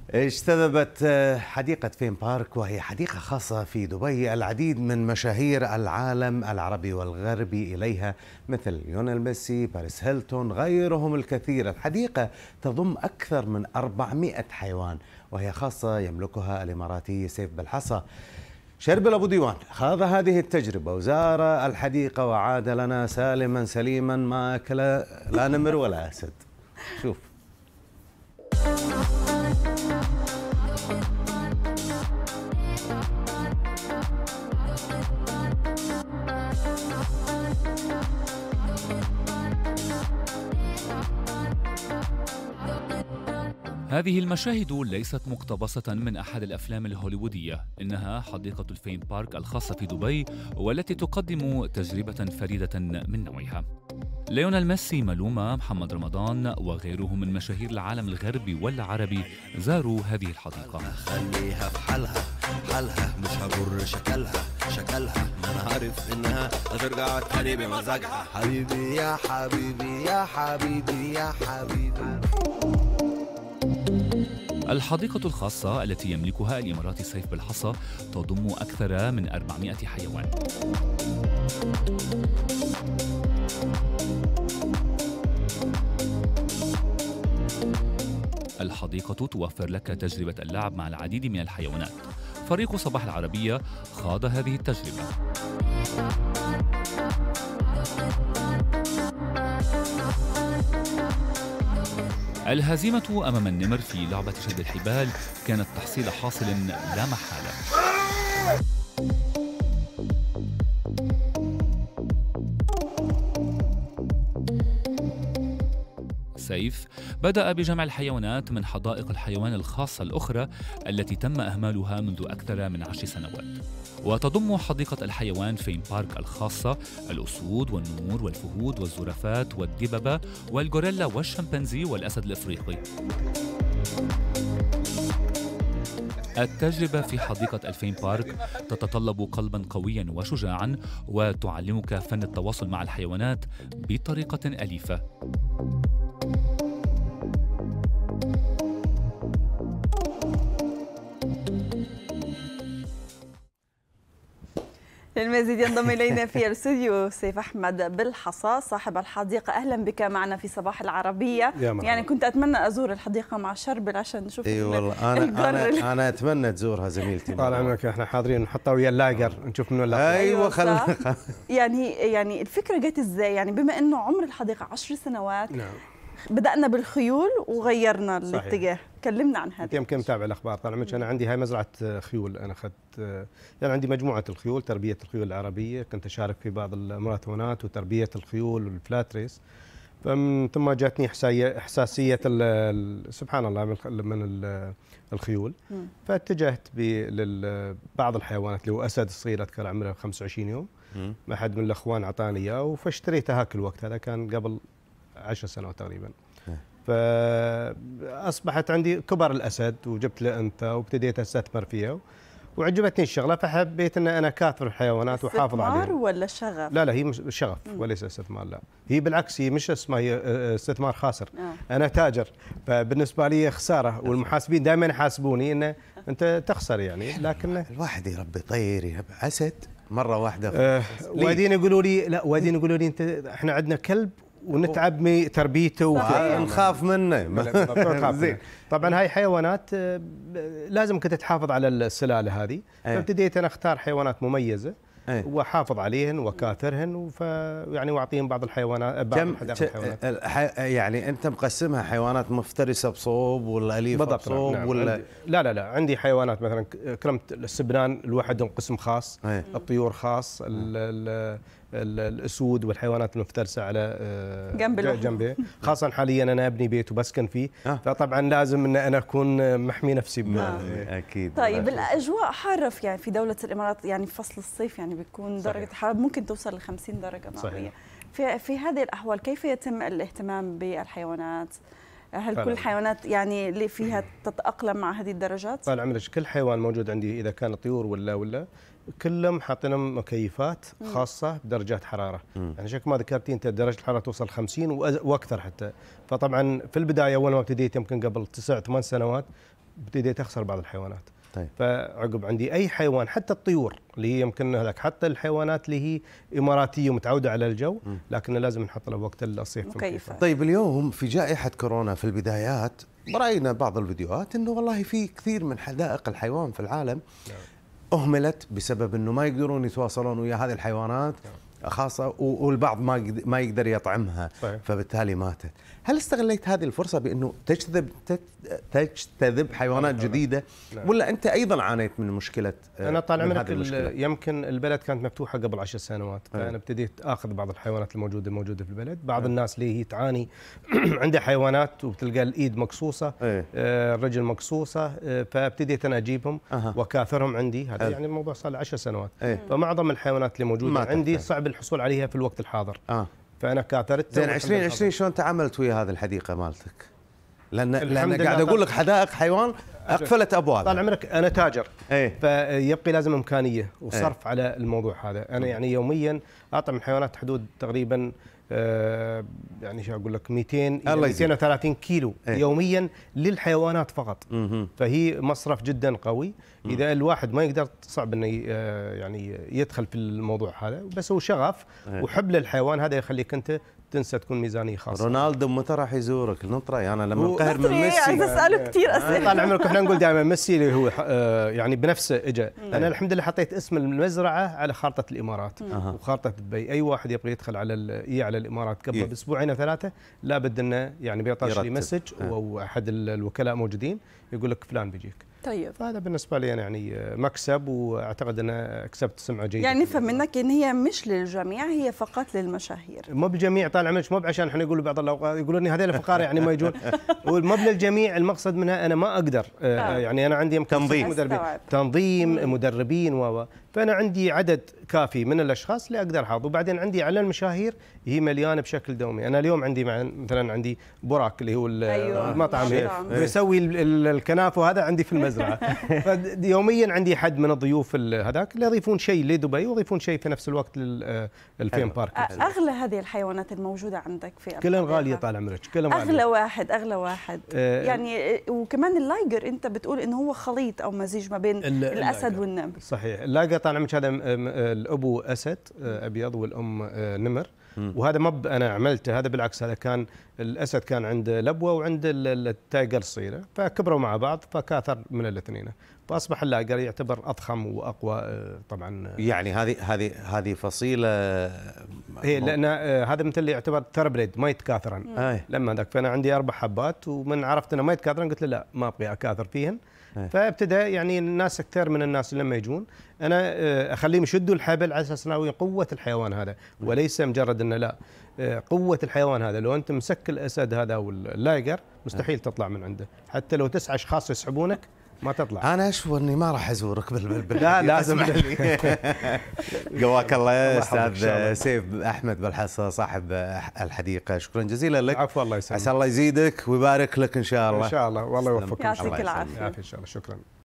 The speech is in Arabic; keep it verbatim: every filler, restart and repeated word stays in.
اجتذبت حديقة فين بارك، وهي حديقة خاصة في دبي، العديد من مشاهير العالم العربي والغربي إليها، مثل ليونيل ميسي، باريس هيلتون، غيرهم الكثير. الحديقة تضم أكثر من أربعمئة حيوان، وهي خاصة يملكها الإماراتي سيف بالحصى. شربل أبو ديوان خاض هذه التجربة وزار الحديقة وعاد لنا سالما سليما ما أكل لا نمر ولا أسد. شوف. هذه المشاهد ليست مقتبسة من أحد الأفلام الهوليوودية، إنها حديقة الفين بارك الخاصة في دبي، والتي تقدم تجربة فريدة من نوعها. ليونيل ميسي، ملومة، محمد رمضان وغيرهم من مشاهير العالم الغربي والعربي زاروا هذه الحديقة. خليها في حالها حالها، مش هجر شكلها شكلها، ما انا عارف انها هترجع تاني بمزاجها. حبيبي يا حبيبي يا حبيبي يا حبيبي. الحديقة الخاصة التي يملكها الإماراتي سيف بالحصى تضم أكثر من أربعمئة حيوان. الحديقة توفر لك تجربة اللعب مع العديد من الحيوانات. فريق صباح العربية خاض هذه التجربة. الهزيمة أمام النمر في لعبة شد الحبال كانت تحصيل حاصل لا محالة. سيف بدأ بجمع الحيوانات من حدائق الحيوان الخاصة الأخرى التي تم إهمالها منذ أكثر من عشر سنوات. وتضم حديقة الحيوان فين بارك الخاصة الأسود والنمور والفهود والزرافات والدببة والغوريلا والشمبانزي والأسد الإفريقي. التجربة في حديقة الفين بارك تتطلب قلبا قويا وشجاعا، وتعلمك فن التواصل مع الحيوانات بطريقة أليفة. للمزيد ينضم إلينا في الاستوديو سيف أحمد بالحصى صاحب الحديقة. أهلا بك معنا في صباح العربية. يعني كنت أتمنى أزور الحديقة مع شربل عشان نشوف. اي والله انا انا انا اتمنى تزورها زميلتي. طال عمرك، احنا حاضرين نحطها ويا اللاقر نشوف منه اللاقر. ايوه خلينا. يعني يعني الفكرة جت ازاي؟ يعني بما انه عمر الحديقة عشر سنوات. نعم. بدأنا بالخيول وغيرنا الاتجاه. كلمنا عن هذا. يمكن متابع الاخبار. طال عمرك، انا عندي هاي مزرعه خيول، انا اخذت يعني عندي مجموعه الخيول، تربيه الخيول العربيه، كنت اشارك في بعض الماراثونات وتربيه الخيول والفلات ريس. فمن ثم جاتني حساسيه سبحان الله من الخيول، فاتجهت لبعض الحيوانات اللي هو اسد صغير اذكر عمره خمسة وعشرين يوم. ما احد من الاخوان اعطاني اياه، فاشتريته هاك الوقت، هذا كان قبل عشر سنوات تقريبا. فاصبحت عندي كبر الاسد وجبت له انثى وابتديت استثمر فيها وعجبتني الشغله، فحبيت ان انا كاثر الحيوانات وحافظ عليها. استثمار ولا شغف؟ لا لا، هي مش شغف وليس استثمار، لا هي بالعكس، هي مش اسمها، هي استثمار خاسر. آه. انا تاجر، فبالنسبه لي خساره، والمحاسبين دائما يحاسبوني ان انت تخسر يعني. لكن الواحد يربي طير، يربي اسد مره واحده. آه وادين يقولوا لي لا، وادين يقولوا لي انت احنا عندنا كلب ونتعب من تربيته ونخاف منه. زين. طبعا هاي حيوانات لازم كنت تحافظ على السلاله هذه، فابتديت انا اختار حيوانات مميزه واحافظ عليهم وكاثرهن، وف يعني واعطيهم بعض الحيوانات بعض الحيوانات. يعني انت مقسمها حيوانات مفترسه بصوب ولا اليفه بصوب؟ نعم. ولا لا لا لا، عندي حيوانات مثلا كرمت السبنان لوحدهم قسم خاص، أي. الطيور خاص، ال ال الاسود والحيوانات المفترسه على جنب جنبي، خاصه حاليا انا ابني بيت وبسكن فيه. أه؟ فطبعا لازم ان انا اكون محمي نفسي. آه. اكيد. طيب الاجواء حاره يعني في دوله الامارات، يعني في فصل الصيف يعني بيكون درجه الحراره ممكن توصل ل خمسين درجه مئويه. في في هذه الاحوال كيف يتم الاهتمام بالحيوانات؟ هل كل الحيوانات يعني اللي فيها تتاقلم مع هذه الدرجات؟ طال عمرك، كل حيوان موجود عندي اذا كان طيور ولا ولا كلهم حاطين لهم مكيفات خاصه بدرجات حراره. مم. يعني شكل ما ذكرتي انت درجه الحراره توصل خمسين واكثر حتى. فطبعا في البدايه اول ما ابتديت يمكن قبل تسع ثمان سنوات ابتديت اخسر بعض الحيوانات. طيب. فعقب عندي اي حيوان حتى الطيور اللي هي يمكن هذاك، حتى الحيوانات اللي هي اماراتيه ومتعوده على الجو، لكن لازم نحط له وقت الصيف مكيفة. طيب اليوم في جائحه كورونا في البدايات راينا بعض الفيديوهات انه والله في كثير من حدائق الحيوان في العالم اهملت بسبب انه ما يقدرون يتواصلون ويا هذه الحيوانات خاصه، والبعض ما ما يقدر يطعمها. طيب. فبالتالي ماتت. هل استغليت هذه الفرصه بانه تجذب تجتذب حيوانات جديده؟ نعم. ولا انت ايضا عانيت من مشكله؟ انا طال عمرك يمكن البلد كانت مفتوحه قبل عشر سنوات، فانا ابتديت اخذ بعض الحيوانات الموجوده الموجوده في البلد. بعض أه. الناس اللي هي تعاني عندها حيوانات وبتلقى الايد مقصوصه، أه. الرجل مقصوصه، فابتديت انا اجيبهم أه. وكاثرهم عندي. هذا أه. يعني الموضوع صار له عشر سنوات. أه. فمعظم الحيوانات اللي موجوده عندي صعب الحصول عليها في الوقت الحاضر. أه. فانا كاثرت. زين عشرين عشرين شلون تعاملت ويا هذه الحديقه مالتك؟ لان لان قاعد اقول لك حدائق حيوان اقفلت ابوابها. طال عمرك انا تاجر، ايه؟ فيبقي لازم امكانيه وصرف ايه؟ على الموضوع هذا. انا يعني يوميا اطعم الحيوانات حدود تقريبا آه يعني شو اقول لك مئتين الى مئتين وثلاثين كيلو ايه؟ يوميا للحيوانات فقط. مم. فهي مصرف جدا قوي. مم. اذا الواحد ما يقدر صعب انه يعني يدخل في الموضوع هذا، بس هو شغف ايه؟ وحب للحيوان هذا يخليك انت تنسى تكون ميزانيه خاصه. رونالدو متى راح يزورك نطره؟ انا لما انقهر من ميسي عايز اساله كثير اسئله. طال عمرك احنا نقول دائما ميسي اللي هو آه يعني بنفسه اجى. انا الحمد لله حطيت اسم المزرعه على خارطه الامارات مم. وخارطه دبي. اي واحد يبغى يدخل على اي على الامارات قبل باسبوعين او ثلاثه لابد انه يعني بيطرش لي مسج او احد الوكلاء موجودين يقول لك فلان بيجيك. طيب فهذا بالنسبه لي يعني مكسب، واعتقد ان اكسبت سمعه جيده. يعني نفهم منك ان هي مش للجميع، هي فقط للمشاهير. مو بالجميع طال عمرك، مو عشان احنا نقول بعض الاوقات يقولون لي هذول الفقراء يعني ما يجون. مو بالجميع، المقصد منها انا ما اقدر آه. يعني انا عندي تنظيم مدربين تنظيم مدربين و فانا عندي عدد كافي من الاشخاص اللي اقدر احافظ. وبعدين عندي على المشاهير هي مليانه بشكل دومي. انا اليوم عندي مثلا عندي براك اللي هو أيوة. المطعم بيسوي الكنافه وهذا عندي في المزرعه. فيوميا عندي حد من الضيوف هذاك اللي يضيفون شيء لدبي ويضيفون شيء في نفس الوقت للفيم بارك. اغلى هذه الحيوانات الموجوده عندك في كلها غاليه طال عمرك، كلها غاليه. اغلى واحد اغلى واحد آه يعني. وكمان اللايجر انت بتقول انه هو خليط او مزيج ما بين الاسد والنمر. صحيح. اللايجر طال عمرك هذا الابو اسد ابيض والام نمر. وهذا ما انا عملته، هذا بالعكس هذا كان الاسد كان عنده لبوه وعند التايجر صغيره، فكبروا مع بعض فكاثر من الاثنين، فاصبح اللايجر يعتبر اضخم واقوى طبعا. يعني هذه هذه هذه فصيله هي لان هذا مثل اللي يعتبر ثربريد ما يتكاثرن. لما ذاك فانا عندي اربع حبات، ومن عرفت انه ما يتكاثرن قلت له لا ما ابغي اكاثر فيهن. فابتدى يعني الناس كثير من الناس لما يجون انا اخليهم يشدوا الحبل على اساس انه قوه الحيوان هذا، وليس مجرد انه لا قوه الحيوان هذا. لو انت مسك الاسد هذا واللايجر مستحيل تطلع من عنده، حتى لو تسعة اشخاص يسحبونك ما تطلع. انا اشوف اني ما راح ازورك بال لا لازم. قواك الله يا استاذ سيف احمد بالحصه صاحب الحديقه، شكرا جزيلا لك. عفوا الله يسلمك. عسى الله يزيدك ويبارك لك ان شاء الله. ان شاء الله والله يوفقك. يعطيك العافيه. ان شاء الله. شكرا.